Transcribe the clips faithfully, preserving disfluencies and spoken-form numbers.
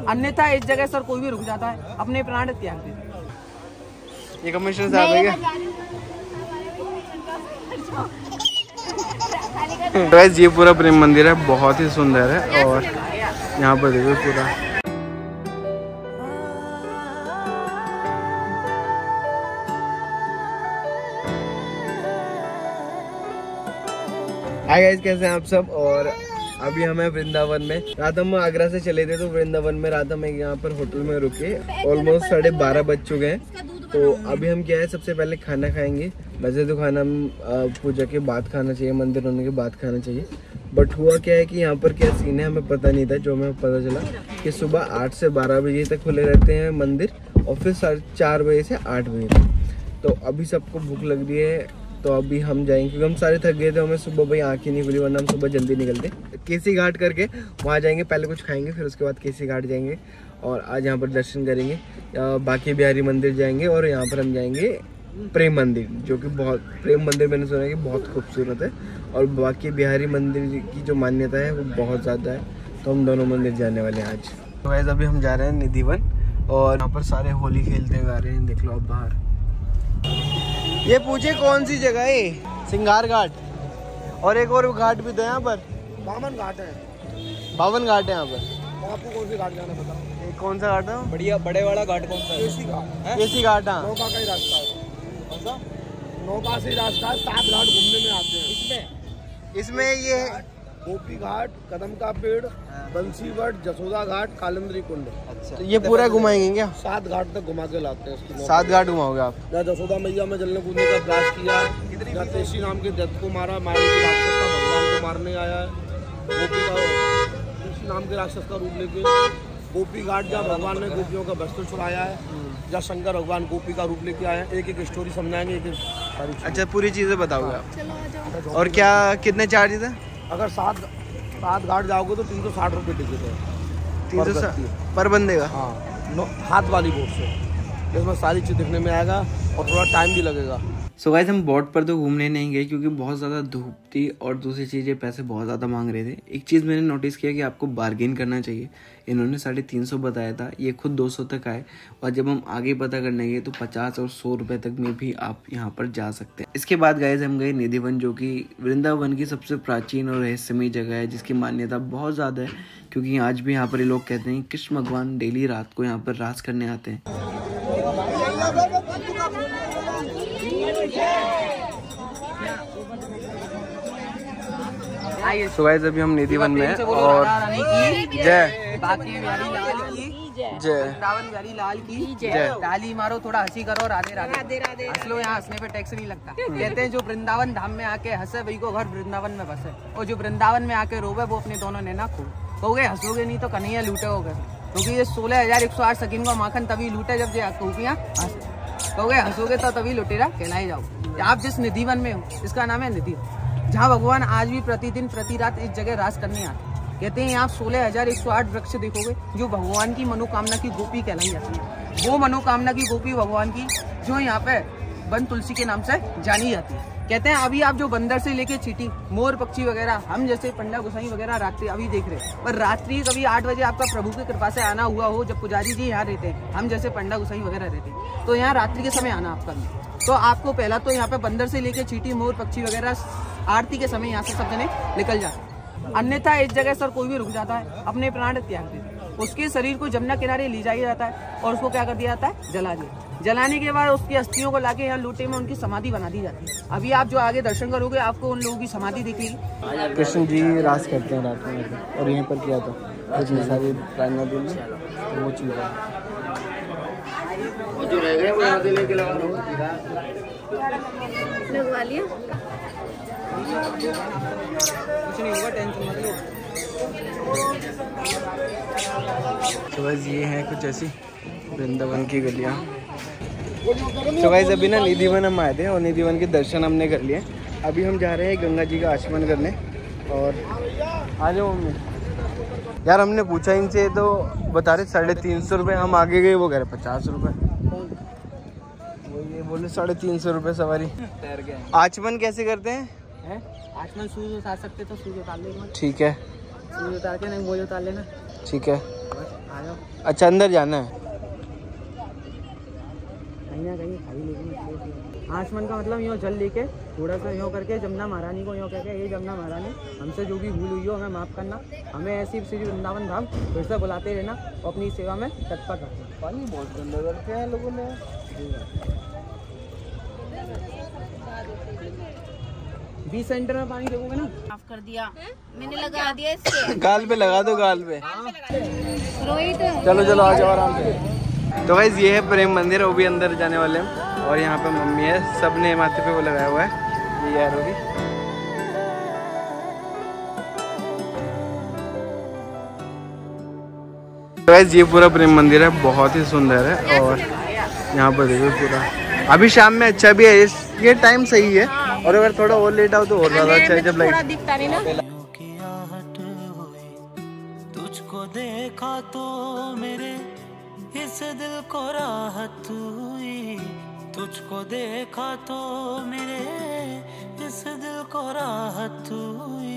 अन्यथा इस जगह सर कोई भी रुक जाता है, अपने प्राण त्याग देता है। ये कमिश्नर साहब है क्या? गाइस ये पूरा प्रेम मंदिर है, बहुत ही सुंदर है और यहाँ पर देखो पूरा हाय गाइस, कैसे हैं आप सब। और अभी हम हैं वृंदावन में। रात हम आगरा से चले थे तो वृंदावन में रात हम यहाँ पर होटल में रुके। ऑलमोस्ट साढ़े बारह बज चुके हैं। तो अभी हम क्या है, सबसे पहले खाना खाएंगे। वैसे तो खाना हम पूजा के बाद खाना चाहिए, मंदिर होने के बाद खाना चाहिए। बट हुआ क्या है कि यहाँ पर क्या सीन है हमें पता नहीं था। जो हमें पता चला कि सुबह आठ से बारह बजे तक खुले रहते हैं मंदिर और फिर साढ़े चार बजे से आठ बजे तक। तो अभी सबको भूख लग रही है तो अभी हम जाएंगे क्योंकि हम सारे थक गए थे। हमें सुबह भाई आँख ही नहीं खुली, वरना हम सुबह जल्दी निकलते। केसी घाट करके वहाँ जाएंगे, पहले कुछ खाएंगे फिर उसके बाद केसी घाट जाएंगे और आज यहाँ पर दर्शन करेंगे। बाकी बिहारी मंदिर जाएंगे और यहाँ पर हम जाएंगे प्रेम मंदिर, जो कि बहुत प्रेम मंदिर मैंने सुना है कि बहुत खूबसूरत है और बाकी बिहारी मंदिर की जो मान्यता है वो बहुत ज़्यादा है। तो हम दोनों मंदिर जाने वाले हैं आज। तो वैसे अभी हम जा रहे हैं निधिवन और यहाँ पर सारे होली खेलते हुए आ रहे हैं। देख लो आप बाहर। ये पूछे कौन सी जगह है? सिंगार घाट और एक और घाट भी तो यहाँ पर बावन घाट है। बावन घाट है यहाँ पर। तो आपको कौन सी घाट जाना बताओ? एक कौन सा घाट है? बढ़िया बड़े वाला घाट कौन सा है? केसी घाट। केसी घाट। हाँ, नौका का ही रास्ता है। कौन सा? नौका से रास्ता है। सात घाट घूमने में आते हैं। इसमें इसमें ये गोपी घाट, कदम का पेड़, बंसीवट, जसोदा घाट, कालिंद्री कुंड। अच्छा, तो ये पूरा घुमाएंगे क्या? सात घाट तक घुमा के लाते हैं इसकी। सात घाट घुमाओगे आप? जहाँ जसोदा मैया में जलने कूदने का प्रयास किया, जहाँ तेसी नाम के दैत्य को मारा, माया के राक्षस का भगवान को मारने आया है। गोपी का तेसी नाम के राक्षस का रूप लेके गोपी घाट, जहाँ भगवान ने गोपियों का वस्त्र छुड़ाया है, जहाँ शंकर भगवान गोपी का रूप लेके आए हैं। एक एक स्टोरी समझाएंगे, एक एक सारी। अच्छा, पूरी चीजें बताओगे आप? और क्या कितने चार्जेस है? अगर सात सात घाट जाओगे तो तीन सौ साठ रुपये टिकट है। तीन सौ पर बंदे का? हाँ, हाथ वाली बोट से। इसमें सारी चीज़ दिखने में आएगा और थोड़ा टाइम भी लगेगा। सो गाइस, हम बोट पर तो घूमने नहीं गए क्योंकि बहुत ज़्यादा धूप थी और दूसरी चीज़ें पैसे बहुत ज़्यादा मांग रहे थे। एक चीज़ मैंने नोटिस किया कि आपको बार्गेन करना चाहिए। इन्होंने साढ़े तीन सौ बताया था, ये खुद दो सौ तक आए और जब हम आगे पता करने गए तो पचास और सौ रुपये तक में भी आप यहाँ पर जा सकते हैं। इसके बाद गाइस हम गए निधिवन, जो कि वृंदावन की सबसे प्राचीन और रहस्यमयी जगह है, जिसकी मान्यता बहुत ज़्यादा है क्योंकि आज भी यहाँ पर ये लोग कहते हैं कृष्ण भगवान डेली रात को यहाँ पर रास करने आते हैं। तो गाइस अभी हम निधिवन में हैं और जय बाकी बिहारी लाल की जय, वृंदावन बिहारी लाल की जय। ताली मारो, थोड़ा हंसी करो, राधे राधे राधे। हंस लो, यहाँ हंसने पे टैक्स नहीं लगता। कहते हैं जो वृंदावन धाम में आके हंसे वही को घर वृंदावन में बसे, और जो वृंदावन में आके रोवे वो अपने दोनों नैना खो। कहोगे हंसोगे नहीं तो कन्हैया लूटे होगे, क्योंकि ये सोलह हजार एक सौ आठ सकीन का माखन तभी लूटे जब कहोगे कहोगे हंसोगे तो तभी लुटेरा कहलाए जाओ। आप जिस निधिवन में हो इसका नाम है निधि, जहाँ भगवान आज भी प्रतिदिन प्रति रात इस जगह रास करने आते हैं। कहते हैं आप सोलह हजार एक सौ आठ वृक्ष देखोगे जो भगवान की मनोकामना की गोपी कहलाई जाती है। वो मनोकामना की गोपी भगवान की जो यहाँ पे वन तुलसी के नाम से जानी जाती है। कहते हैं अभी आप जो बंदर से लेके चींटी, मोर पक्षी वगैरह, हम जैसे पंडा गोसाई वगैरह रात्रि अभी देख रहे हैं, पर रात्रि कभी आठ बजे आपका प्रभु की कृपा से आना हुआ हो, जब पुजारी जी यहाँ रहते हैं, हम जैसे पंडा गोसाई वगैरह रहते हैं, तो यहाँ रात्रि के समय आना आपका नहीं। तो आपको पहला तो यहाँ पे बंदर से लेके चींटी, मोर पक्षी वगैरह आरती के समय यहाँ से सब जने निकल जाते हैं। अन्यथा इस जगह सर कोई भी रुक जाता है, अपने प्राण त्याग देता है। उसके शरीर को जमुना किनारे ले जाया जाता है और उसको क्या कर दिया जाता है, जला दिया। जलाने के बाद उसकी अस्थियों को लाके यहाँ लोटे में उनकी समाधि बना दी जाती है। अभी आप जो आगे दर्शन करोगे आपको उन लोगों की समाधि दिखेगी। कृष्ण जी रास करते हैं रात में और यहीं पर किया था इतनी सारी प्रार्थना दिन में, तो वो चीज़ है जो रह गए वो यहाँ से लेके लगा दो, लगवा लिया। कुछ नहीं होगा, टेंशन मत लो। तो बस ये है कुछ ऐसी वृंदावन की गलियाँ। तो गाइस अभी ना निधिवन हम आए थे और निधिवन के दर्शन हमने कर लिए। अभी हम जा रहे हैं गंगा जी का आचमन करने। और आ जाओ मम्मी। यार हमने पूछा इनसे तो बता रहे साढ़े तीन सौ रुपये, हम आगे गए वो कह रहे पचास रुपये, वो ये बोले साढ़े तीन सौ रुपये सवारी। आचमन कैसे करते हैं? है आचमन सूज उतार सकते तो सूज उतार लेना। ठीक है, सूज उतार के नहीं मोज उतार लेना। ठीक है, आ जाओ। अच्छा अंदर जाना है। कहीं ना कहीं खाई लेकिन आसमान का मतलब यूँ जल लेके थोड़ा सा यूँ करके जमुना महारानी को यूँ कहके ये जमुना महारानी हमसे जो भी भूल हुई हो हमें माफ़ करना, हमें ऐसी श्री वृंदावन धाम फिर से बुलाते रहना और अपनी सेवा में तत्पर रहना। पानी बहुत गंदा करते हैं लोगों ने। बीस सेंटर में पानी देखोगे ना। माफ कर दिया मैंने, लगा दिया इसके गाल पे लगा दो, गाल पे। रोहित चलो चलो आ जाओ आराम से। तो गाइस ये है प्रेम मंदिर, वो भी अंदर जाने वाले हैं। और यहाँ पे मम्मी है, सब ने माथे पे वो लगाया हुआ है, ये यार होगी। तो गाइस ये पूरा प्रेम मंदिर है, बहुत ही सुंदर है। और यहाँ पर देखो पूरा, अभी शाम में अच्छा भी है, इस ये टाइम सही है। और अगर थोड़ा और लेट आओ तो और ज्यादा अच्छा है, जब लाइट दिखता नहीं ना। तुझको देखा तो मेरे इस दिल को राहत हुई, तुझको देखा तो मेरे इस दिल को राहत हुई।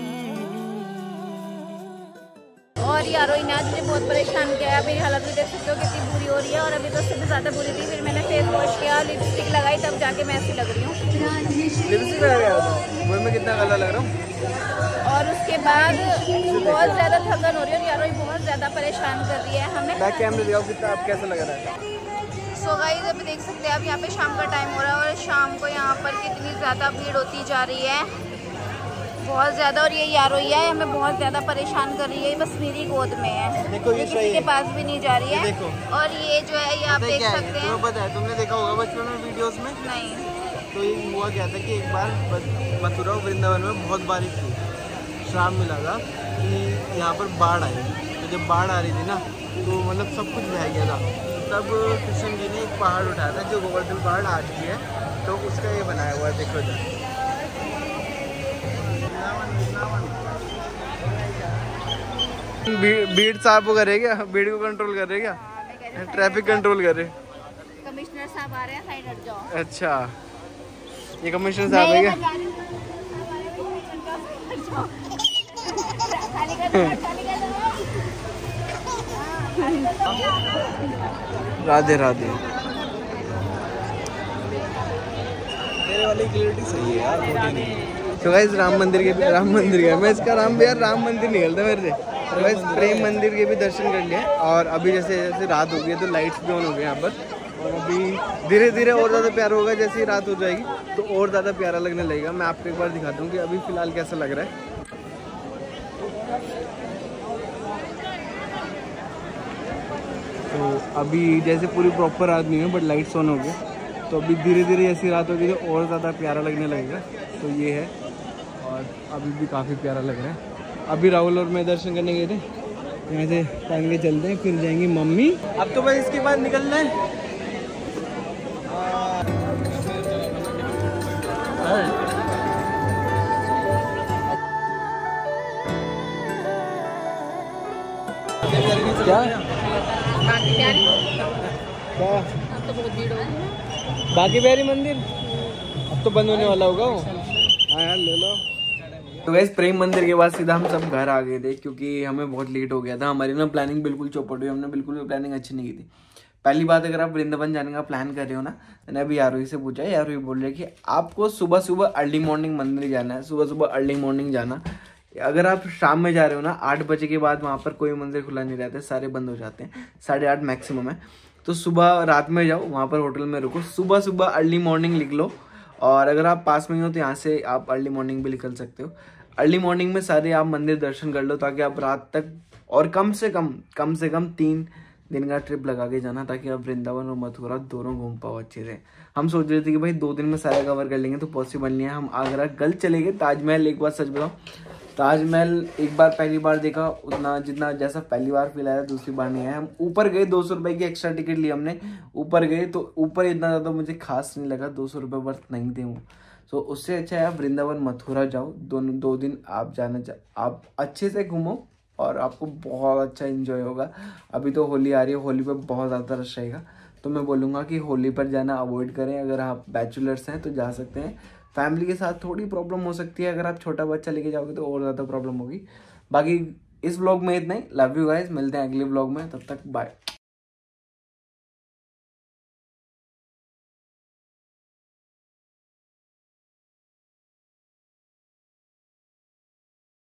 और यारो इनाज मुझे बहुत परेशान किया है। मेरी हालत भी देख सकते हो कितनी बुरी हो रही है, और अभी तो उससे भी ज़्यादा बुरी थी। फिर मैंने फेस वॉश किया, लिपस्टिक लगाई, तब जाके मैं ऐसी लग रही हूँ। लिपस्टिक लगा गया मुझे में कितना काला लग रहा हूँ। और उसके बाद बहुत ज़्यादा थकन हो रही है, और यारो बहुत ज़्यादा परेशान कर रही है हमें। मैं कैमरे दिखाऊँ कितना, आप कैसा लग रहा है? सो गाइस अभी देख सकते हैं, अब यहाँ पे शाम का टाइम हो रहा है, और शाम को यहाँ पर कितनी ज़्यादा भीड़ होती जा रही है, बहुत ज़्यादा। और ये यारोइया है, हमें बहुत ज़्यादा परेशान कर रही है, बस मेरी गोद में है, देखो ये किसी के पास भी नहीं जा रही है। देखो। और ये जो है ये आप देख सकते हैं। पता है, तुमने देखा होगा बचपन में वीडियोस में। नहीं तो ये हुआ क्या था कि एक बार मथुरा वृंदावन में बहुत बारिश हुई, शाम मिला था कि यहाँ पर बाढ़ आई। तो जब बाढ़ आ रही थी ना, तो मतलब सब कुछ बह गया था। तब कृष्ण जी ने एक पहाड़ उठाया था, जो गोवर्धन पहाड़ आज भी है, तो उसका ये बनाया हुआ है, देखो इधर। भीड़ साहब को करे क्या, भीड़ को कंट्रोल कर रहे क्या, ट्रैफिक कंट्रोल कर रहे। कमिश्नर साहब आ रहे हैं, साइड हट जाओ। अच्छा ये कमिश्नर साहब है क्या? राधे राधे। मेरे वाली क्लियरिटी सही है यार। तो गाइस राम मंदिर के भी, राम मंदिर गया मैं, इसका राम यार राम मंदिर निकलता मेरे से। तो गाइस प्रेम मंदिर के भी दर्शन कर लिए। और अभी जैसे जैसे रात हो गई है तो लाइट्स भी ऑन हो गए यहाँ पर, और अभी धीरे धीरे और ज़्यादा प्यारा होगा। जैसे ही रात हो जाएगी तो और ज़्यादा प्यारा लगने लगेगा। मैं आपको एक बार दिखाता हूँ कि अभी फ़िलहाल कैसा लग रहा है। तो अभी जैसे पूरी प्रॉपर रात नहीं है, बट लाइट्स ऑन हो गए, तो अभी धीरे धीरे ऐसी रात होगी तो और ज़्यादा प्यारा लगने लगेगा। तो ये है, और अभी भी काफ़ी प्यारा लग रहा है। अभी राहुल और मैं दर्शन करने गए थे, यहाँ से टाइम के चलते हैं, फिर जाएंगी मम्मी। अब तो बस इसके बाद निकलना है। क्या बाकी प्यारी क्या अब तो बहुत भीड़ होगी। बाकी प्यारी मंदिर अब तो बंद होने वाला होगा। हाँ यार ले लो। तो गाइस प्रेम मंदिर के बाद सीधा हम सब घर आ गए थे, क्योंकि हमें बहुत लेट हो गया था। हमारी ना प्लानिंग बिल्कुल चौपट हुई, हमने बिल्कुल भी प्लानिंग अच्छी नहीं की थी। पहली बात, अगर आप वृंदावन जाने का प्लान कर रहे हो ना, मैंने अभी यारोही से पूछा, यारोही बोल रहे कि आपको सुबह सुबह अर्ली मॉर्निंग मंदिर जाना है, सुबह सुबह अर्ली मॉर्निंग जाना। अगर आप शाम में जा रहे हो ना, आठ बजे के बाद वहाँ पर कोई मंदिर खुला नहीं रहता है, सारे बंद हो जाते हैं, साढ़े आठ मैक्सिमम है। तो सुबह रात में जाओ, वहाँ पर होटल में रुको, सुबह सुबह अर्ली मॉर्निंग लिख लो। और अगर आप पास में हो तो यहाँ से आप अर्ली मॉर्निंग भी निकल सकते हो। अर्ली मॉर्निंग में सारे आप मंदिर दर्शन कर लो, ताकि आप रात तक, और कम से कम कम से कम तीन दिन का ट्रिप लगा के जाना, ताकि आप वृंदावन और मथुरा दोनों घूम पाओ अच्छे से। हम सोच रहे थे कि भाई दो दिन में सारा कवर कर लेंगे, तो पॉसिबल नहीं है। हम आगरा कल चले गए। ताजमहल एक बार सच बताओ, ताजमहल एक बार पहली बार देखा, उतना जितना जैसा पहली बार फील आया दूसरी बार नहीं आया। हम ऊपर गए, दो सौ रुपए की एक्स्ट्रा टिकट ली हमने, ऊपर गए तो ऊपर इतना ज़्यादा मुझे खास नहीं लगा, दो सौ रुपये वर्थ नहीं थे वो। सो उससे अच्छा है आप वृंदावन मथुरा जाओ, दोनों दो दिन आप जाना चा आप अच्छे से घूमो, और आपको बहुत अच्छा एंजॉय होगा। अभी तो होली आ रही है, होली पे बहुत ज़्यादा रश रहेगा, तो मैं बोलूँगा कि होली पर जाना अवॉइड करें। अगर आप बैचलर्स हैं तो जा सकते हैं, फैमिली के साथ थोड़ी प्रॉब्लम हो सकती है। अगर आप छोटा बच्चा लेके जाओगे तो और ज़्यादा प्रॉब्लम होगी। बाकी इस ब्लॉग में इतना ही। लव यू गाइस, मिलते हैं अगले ब्लॉग में, तब तक बाय।